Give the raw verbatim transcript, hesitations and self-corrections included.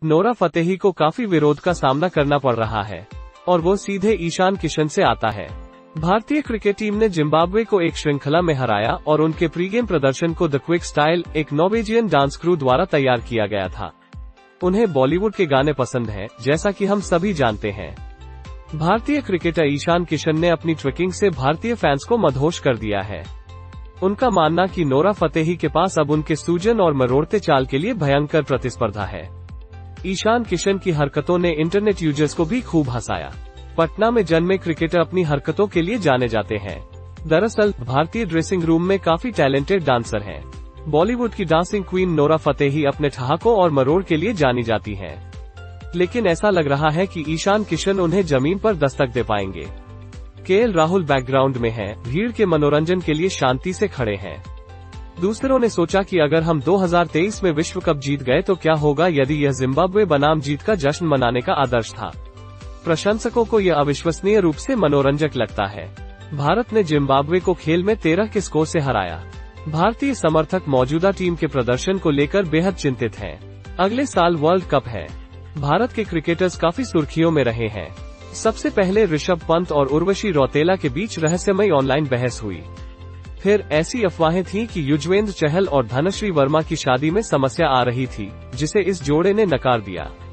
Nora Fatehi को काफी विरोध का सामना करना पड़ रहा है और वो सीधे ईशान किशन से आता है। भारतीय क्रिकेट टीम ने जिम्बाब्वे को एक श्रृंखला में हराया और उनके प्रीगेम प्रदर्शन को द क्विक स्टाइल, एक नॉर्वेजियन डांस क्रू द्वारा तैयार किया गया था। उन्हें बॉलीवुड के गाने पसंद हैं, जैसा कि हम सभी जानते हैं। भारतीय क्रिकेटर ईशान किशन ने अपनी ट्विकिंग से भारतीय फैंस को मदहोश कर दिया है। उनका मानना कि नोरा फतेही के पास अब उनके सूजन और मरोड़ते चाल के लिए भयंकर प्रतिस्पर्धा है। ईशान किशन की हरकतों ने इंटरनेट यूजर्स को भी खूब हंसाया। पटना में जन्मे क्रिकेटर अपनी हरकतों के लिए जाने जाते हैं। दरअसल भारतीय ड्रेसिंग रूम में काफी टैलेंटेड डांसर हैं। बॉलीवुड की डांसिंग क्वीन नोरा फतेही अपने ठहाकों और मरोड़ के लिए जानी जाती हैं। लेकिन ऐसा लग रहा है कि ईशान किशन उन्हें जमीन पर दस्तक दे पाएंगे। केएल राहुल बैकग्राउंड में हैं, भीड़ के मनोरंजन के लिए शांति से खड़े हैं। दूसरों ने सोचा कि अगर हम दो हज़ार तेईस में विश्व कप जीत गए तो क्या होगा यदि यह जिम्बाब्वे बनाम जीत का जश्न मनाने का आदर्श था। प्रशंसकों को यह अविश्वसनीय रूप से मनोरंजक लगता है। भारत ने जिम्बाब्वे को खेल में तेरह के स्कोर से हराया। भारतीय समर्थक मौजूदा टीम के प्रदर्शन को लेकर बेहद चिंतित हैं। अगले साल वर्ल्ड कप है। भारत के क्रिकेटर्स काफी सुर्खियों में रहे हैं। सबसे पहले ऋषभ पंत और उर्वशी रौतेला के बीच रहस्यमयी ऑनलाइन बहस हुई। फिर ऐसी अफवाहें थीं कि युजवेंद्र चहल और धनश्री वर्मा की शादी में समस्या आ रही थी, जिसे इस जोड़े ने नकार दिया।